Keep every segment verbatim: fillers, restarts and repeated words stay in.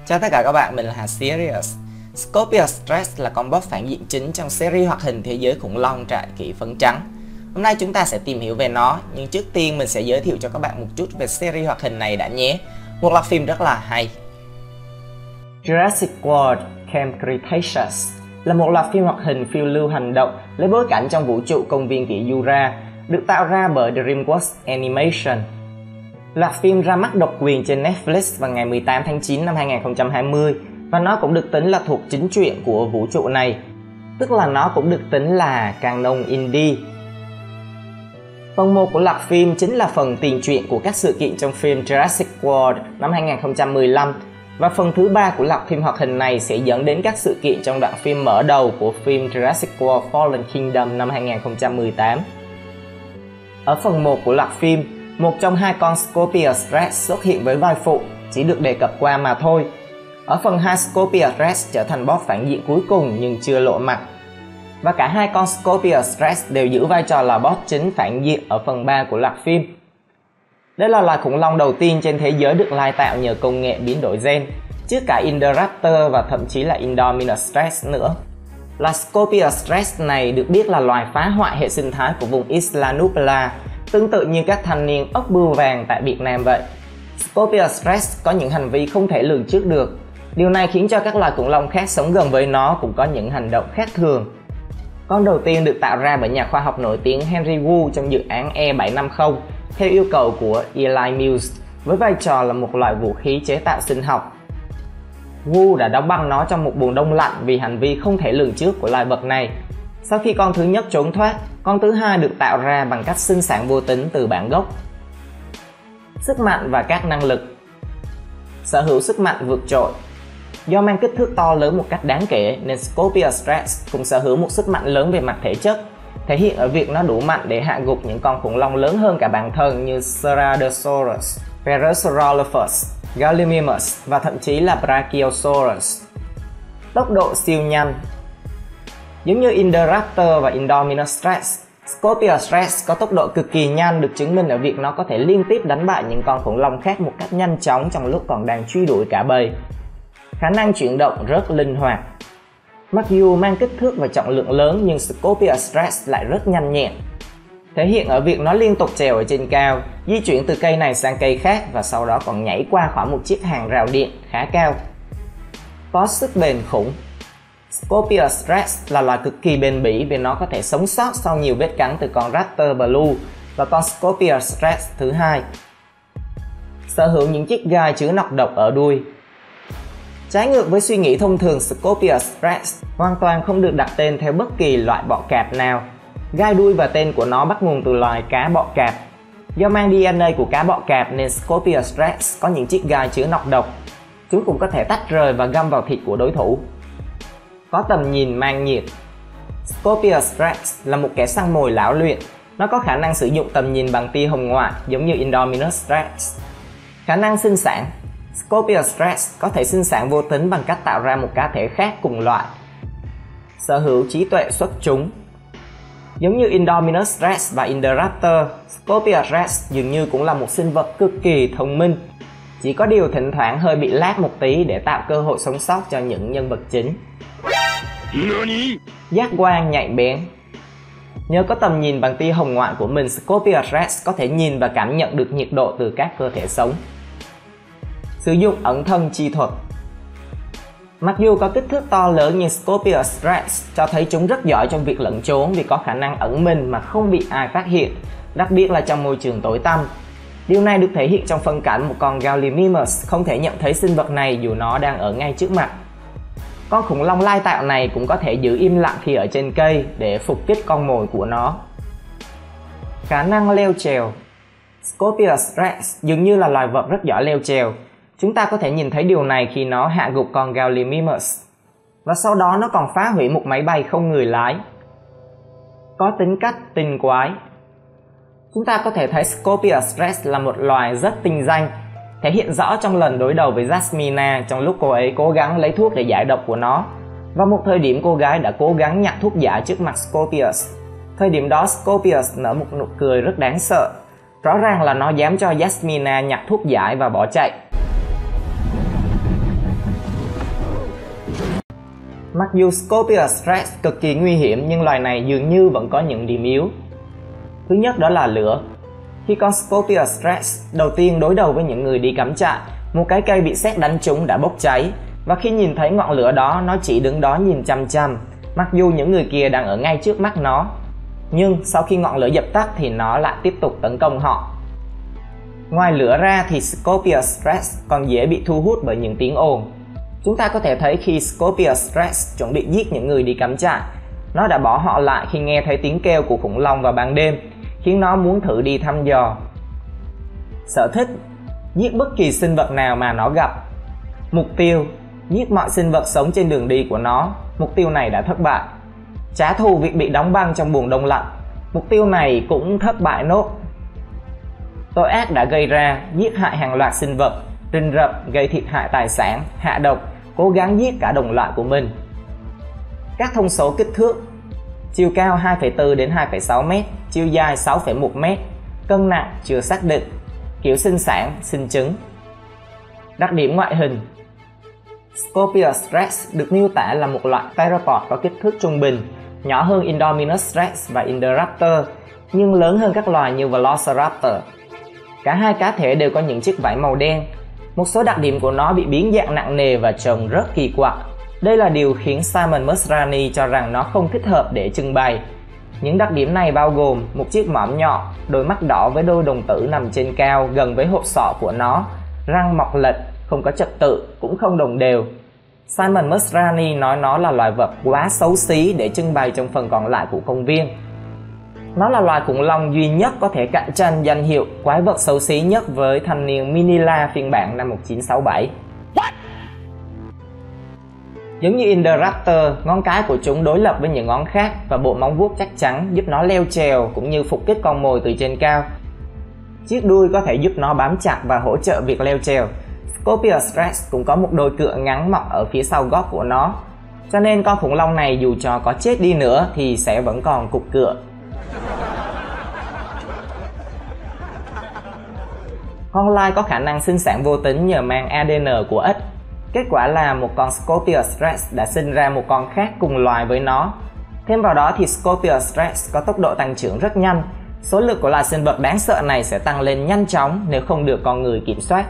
Chào tất cả các bạn, mình là Hà Sirius. Scorpius Rex là con boss phản diện chính trong series hoạt hình Thế giới khủng long trại kỷ phấn trắng. Hôm nay chúng ta sẽ tìm hiểu về nó, nhưng trước tiên mình sẽ giới thiệu cho các bạn một chút về series hoạt hình này đã nhé. Một loạt phim rất là hay. Jurassic World Camp Cretaceous là một loạt phim hoạt hình phiêu lưu hành động lấy bối cảnh trong vũ trụ công viên kỷ Jura, được tạo ra bởi DreamWorks Animation. Loạt phim ra mắt độc quyền trên Netflix vào ngày mười tám tháng chín năm hai nghìn không trăm hai mươi và nó cũng được tính là thuộc chính truyện của vũ trụ này, tức là nó cũng được tính là canon indie. Phần một của loạt phim chính là phần tiền truyện của các sự kiện trong phim Jurassic World năm hai nghìn không trăm mười lăm, và phần thứ ba của loạt phim hoạt hình này sẽ dẫn đến các sự kiện trong đoạn phim mở đầu của phim Jurassic World Fallen Kingdom năm hai nghìn không trăm mười tám. Ở phần một của loạt phim, một trong hai con Scorpius Rex xuất hiện với vai phụ, chỉ được đề cập qua mà thôi. Ở phần hai, Scorpius Rex trở thành boss phản diện cuối cùng nhưng chưa lộ mặt. Và cả hai con Scorpius Rex đều giữ vai trò là boss chính phản diện ở phần ba của loạt phim. Đây là loài khủng long đầu tiên trên thế giới được lai tạo nhờ công nghệ biến đổi gen, trước cả Indoraptor và thậm chí là Indominus Rex nữa. Loài Scorpius Rex này được biết là loài phá hoại hệ sinh thái của vùng Isla Nublar, tương tự như các thanh niên ốc bươu vàng tại Việt Nam vậy. Scorpius Rex có những hành vi không thể lường trước được. Điều này khiến cho các loài khủng long khác sống gần với nó cũng có những hành động khác thường. Con đầu tiên được tạo ra bởi nhà khoa học nổi tiếng Henry Wu trong dự án E bảy năm không theo yêu cầu của Eli Mills, với vai trò là một loại vũ khí chế tạo sinh học. Wu đã đóng băng nó trong một buồng đông lạnh vì hành vi không thể lường trước của loài vật này. Sau khi con thứ nhất trốn thoát, con thứ hai được tạo ra bằng cách sinh sản vô tính từ bản gốc. Sức mạnh và các năng lực. Sở hữu sức mạnh vượt trội. Do mang kích thước to lớn một cách đáng kể nên Scorpius Rex cũng sở hữu một sức mạnh lớn về mặt thể chất, thể hiện ở việc nó đủ mạnh để hạ gục những con khủng long lớn hơn cả bản thân như Ceratosaurus, Parasaurolophus, Gallimimus và thậm chí là Brachiosaurus. Tốc độ siêu nhanh. Giống như Indoraptor và Indominus Rex, Scorpius Rex có tốc độ cực kỳ nhanh, được chứng minh ở việc nó có thể liên tiếp đánh bại những con khủng long khác một cách nhanh chóng trong lúc còn đang truy đuổi cả bầy. Khả năng chuyển động rất linh hoạt. Mặc dù mang kích thước và trọng lượng lớn nhưng Scorpius Rex lại rất nhanh nhẹn, thể hiện ở việc nó liên tục trèo ở trên cao, di chuyển từ cây này sang cây khác và sau đó còn nhảy qua khỏi một chiếc hàng rào điện khá cao. Có sức bền khủng. Scorpius Rex là loài cực kỳ bền bỉ vì nó có thể sống sót sau nhiều vết cắn từ con Raptor Blue và con Scorpius Rex thứ hai. Sở hữu những chiếc gai chứa nọc độc ở đuôi. Trái ngược với suy nghĩ thông thường, Scorpius Rex hoàn toàn không được đặt tên theo bất kỳ loại bọ cạp nào. Gai đuôi và tên của nó bắt nguồn từ loài cá bọ cạp. Do mang đê en a của cá bọ cạp nên Scorpius Rex có những chiếc gai chứa nọc độc. Chúng cũng có thể tách rời và găm vào thịt của đối thủ. Có tầm nhìn mang nhiệt. Scorpius Rex là một kẻ săn mồi lão luyện. Nó có khả năng sử dụng tầm nhìn bằng tia hồng ngoại giống như Indominus Rex. Khả năng sinh sản. Scorpius Rex có thể sinh sản vô tính bằng cách tạo ra một cá thể khác cùng loại. Sở hữu trí tuệ xuất chúng. Giống như Indominus Rex và Indoraptor, Scorpius Rex dường như cũng là một sinh vật cực kỳ thông minh. Chỉ có điều thỉnh thoảng hơi bị lag một tí để tạo cơ hội sống sót cho những nhân vật chính. Giác quan nhạy bén. Nhờ có tầm nhìn bằng tia hồng ngoại của mình, Scorpius Rex có thể nhìn và cảm nhận được nhiệt độ từ các cơ thể sống. Sử dụng ẩn thân chi thuật. Mặc dù có kích thước to lớn nhưng Scorpius Rex cho thấy chúng rất giỏi trong việc lẩn trốn vì có khả năng ẩn mình mà không bị ai phát hiện, đặc biệt là trong môi trường tối tăm. Điều này được thể hiện trong phân cảnh một con Gallimimus không thể nhận thấy sinh vật này dù nó đang ở ngay trước mặt. Con khủng long lai tạo này cũng có thể giữ im lặng khi ở trên cây để phục kích con mồi của nó. Khả năng leo trèo. Scorpius Rex dường như là loài vật rất giỏi leo trèo. Chúng ta có thể nhìn thấy điều này khi nó hạ gục con Gallimimus, và sau đó nó còn phá hủy một máy bay không người lái. Có tính cách tinh quái. Chúng ta có thể thấy Scorpius Rex là một loài rất tinh danh, thể hiện rõ trong lần đối đầu với Jasmina trong lúc cô ấy cố gắng lấy thuốc để giải độc của nó. Vào một thời điểm cô gái đã cố gắng nhặt thuốc giả trước mặt Scorpius. Thời điểm đó Scorpius nở một nụ cười rất đáng sợ. Rõ ràng là nó dám cho Jasmina nhặt thuốc giải và bỏ chạy. Mặc dù Scopius Rex cực kỳ nguy hiểm nhưng loài này dường như vẫn có những điểm yếu. Thứ nhất đó là lửa. Khi con Scopius Rex đầu tiên đối đầu với những người đi cắm trại, một cái cây bị sét đánh trúng đã bốc cháy, và khi nhìn thấy ngọn lửa đó, nó chỉ đứng đó nhìn chằm chằm, mặc dù những người kia đang ở ngay trước mắt nó. Nhưng sau khi ngọn lửa dập tắt thì nó lại tiếp tục tấn công họ. Ngoài lửa ra thì Scopius Rex còn dễ bị thu hút bởi những tiếng ồn. Chúng ta có thể thấy khi Scopius Rex chuẩn bị giết những người đi cắm trại, nó đã bỏ họ lại khi nghe thấy tiếng kêu của khủng long vào ban đêm, khiến nó muốn thử đi thăm dò. Sở thích: giết bất kỳ sinh vật nào mà nó gặp. Mục tiêu: giết mọi sinh vật sống trên đường đi của nó. Mục tiêu này đã thất bại. Trả thù việc bị đóng băng trong buồng đông lạnh. Mục tiêu này cũng thất bại nốt. Tội ác đã gây ra: giết hại hàng loạt sinh vật, rình rập, gây thiệt hại tài sản, hạ độc, cố gắng giết cả đồng loại của mình. Các thông số kích thước: chiều cao hai phẩy bốn đến hai phẩy sáu mét, chiều dài sáu phẩy một mét, cân nặng chưa xác định, kiểu sinh sản, sinh trứng. Đặc điểm ngoại hình: Scopius Rex được miêu tả là một loại theropod có kích thước trung bình, nhỏ hơn Indominus Rex và Indoraptor, nhưng lớn hơn các loài như Velociraptor. Cả hai cá thể đều có những chiếc vảy màu đen. Một số đặc điểm của nó bị biến dạng nặng nề và trông rất kỳ quặc. Đây là điều khiến Simon Masrani cho rằng nó không thích hợp để trưng bày. Những đặc điểm này bao gồm một chiếc mõm nhọn, đôi mắt đỏ với đôi đồng tử nằm trên cao gần với hộp sọ của nó, răng mọc lệch, không có trật tự, cũng không đồng đều. Simon Masrani nói nó là loài vật quá xấu xí để trưng bày trong phần còn lại của công viên. Nó là loài khủng long duy nhất có thể cạnh tranh danh hiệu quái vật xấu xí nhất với thanh niên Minilla phiên bản năm một nghìn chín trăm sáu mươi bảy. What? Giống như Indoraptor, ngón cái của chúng đối lập với những ngón khác và bộ móng vuốt chắc chắn giúp nó leo trèo cũng như phục kích con mồi từ trên cao. Chiếc đuôi có thể giúp nó bám chặt và hỗ trợ việc leo trèo. Scopius Rex cũng có một đôi cựa ngắn mọc ở phía sau gót của nó, cho nên con khủng long này dù cho có chết đi nữa thì sẽ vẫn còn cục cựa. Con lai có khả năng sinh sản vô tính nhờ mang a đê en của ếch. Kết quả là một con Scopius Rex đã sinh ra một con khác cùng loài với nó. Thêm vào đó thì Scopius Rex có tốc độ tăng trưởng rất nhanh. Số lượng của loài sinh vật đáng sợ này sẽ tăng lên nhanh chóng nếu không được con người kiểm soát.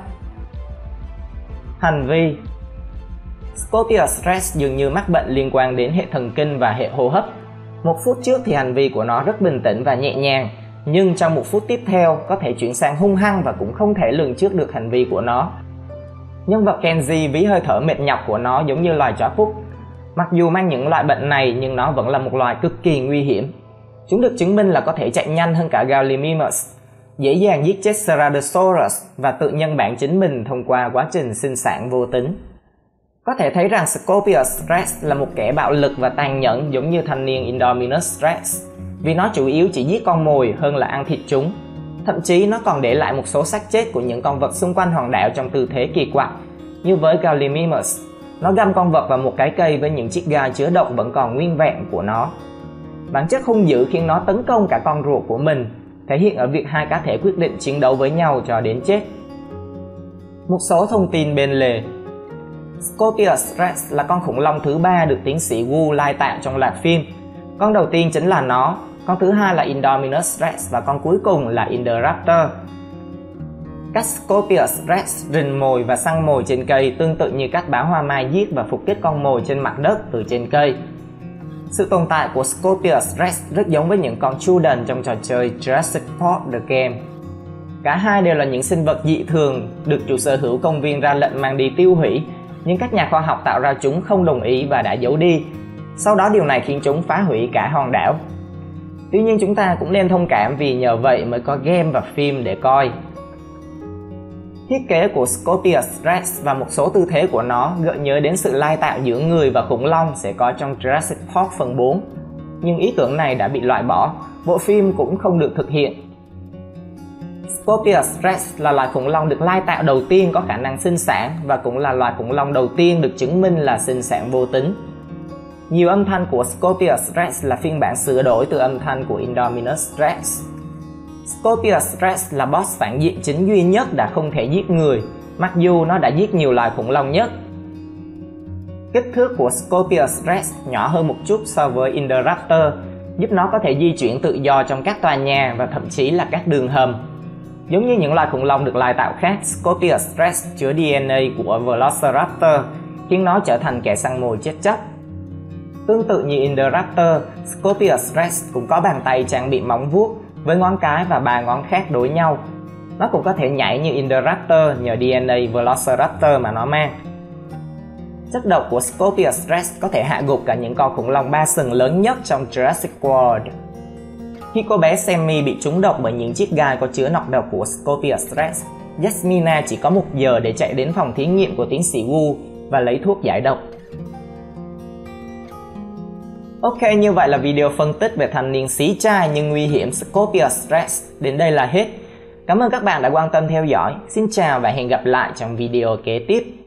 Hành vi: Scopius Rex dường như mắc bệnh liên quan đến hệ thần kinh và hệ hô hấp. Một phút trước thì hành vi của nó rất bình tĩnh và nhẹ nhàng, nhưng trong một phút tiếp theo có thể chuyển sang hung hăng và cũng không thể lường trước được hành vi của nó. Nhân vật Kenji ví hơi thở mệt nhọc của nó giống như loài chó phúc. Mặc dù mang những loại bệnh này nhưng nó vẫn là một loài cực kỳ nguy hiểm. Chúng được chứng minh là có thể chạy nhanh hơn cả Gallimimus, dễ dàng giết chết Ceratosaurus và tự nhân bản chính mình thông qua quá trình sinh sản vô tính. Có thể thấy rằng Scopius Rex là một kẻ bạo lực và tàn nhẫn giống như thanh niên Indominus Rex, vì nó chủ yếu chỉ giết con mồi hơn là ăn thịt chúng. Thậm chí nó còn để lại một số xác chết của những con vật xung quanh hòn đảo trong tư thế kỳ quặc. Như với Gallimimus, nó găm con vật vào một cái cây với những chiếc gai chứa độc vẫn còn nguyên vẹn của nó. Bản chất hung dữ khiến nó tấn công cả con ruột của mình, thể hiện ở việc hai cá thể quyết định chiến đấu với nhau cho đến chết. Một số thông tin bên lề: Scopius Rex là con khủng long thứ ba được tiến sĩ Wu lai tạo trong loạt phim. Con đầu tiên chính là nó, con thứ hai là Indominus Rex và con cuối cùng là Indoraptor. Cách Scopius Rex rình mồi và săn mồi trên cây tương tự như cách báo hoa mai giết và phục kích con mồi trên mặt đất từ trên cây. Sự tồn tại của Scopius Rex rất giống với những con Chuden trong trò chơi Jurassic Park The Game. Cả hai đều là những sinh vật dị thường được chủ sở hữu công viên ra lệnh mang đi tiêu hủy, nhưng các nhà khoa học tạo ra chúng không đồng ý và đã giấu đi. Sau đó điều này khiến chúng phá hủy cả hòn đảo. Tuy nhiên chúng ta cũng nên thông cảm vì nhờ vậy mới có game và phim để coi. Thiết kế của Scopius Rex và một số tư thế của nó gợi nhớ đến sự lai tạo giữa người và khủng long sẽ có trong Jurassic Park phần bốn. Nhưng ý tưởng này đã bị loại bỏ, bộ phim cũng không được thực hiện. Scopius Rex là loài khủng long được lai tạo đầu tiên có khả năng sinh sản và cũng là loài khủng long đầu tiên được chứng minh là sinh sản vô tính. Nhiều âm thanh của Scopius Rex là phiên bản sửa đổi từ âm thanh của Indominus Rex. Scopius Rex là boss phản diện chính duy nhất đã không thể giết người, mặc dù nó đã giết nhiều loài khủng long nhất. Kích thước của Scorpius Rex nhỏ hơn một chút so với Indoraptor, giúp nó có thể di chuyển tự do trong các tòa nhà và thậm chí là các đường hầm. Giống như những loài khủng long được lai tạo khác, Scorpius Rex chứa đê en a của Velociraptor, khiến nó trở thành kẻ săn mồi chết chóc. Tương tự như Indoraptor, Scorpius Rex cũng có bàn tay trang bị móng vuốt với ngón cái và ba ngón khác đối nhau. Nó cũng có thể nhảy như Indoraptor nhờ đê en a Velociraptor mà nó mang. Chất độc của Scorpius Rex có thể hạ gục cả những con khủng long ba sừng lớn nhất trong Jurassic World. Khi cô bé Sammy bị trúng độc bởi những chiếc gai có chứa nọc độc của Scorpius Rex, Yasmina chỉ có một giờ để chạy đến phòng thí nghiệm của tiến sĩ Wu và lấy thuốc giải độc. Ok, như vậy là video phân tích về thanh niên xí trai nhưng nguy hiểm Scorpius Rex đến đây là hết. Cảm ơn các bạn đã quan tâm theo dõi. Xin chào và hẹn gặp lại trong video kế tiếp.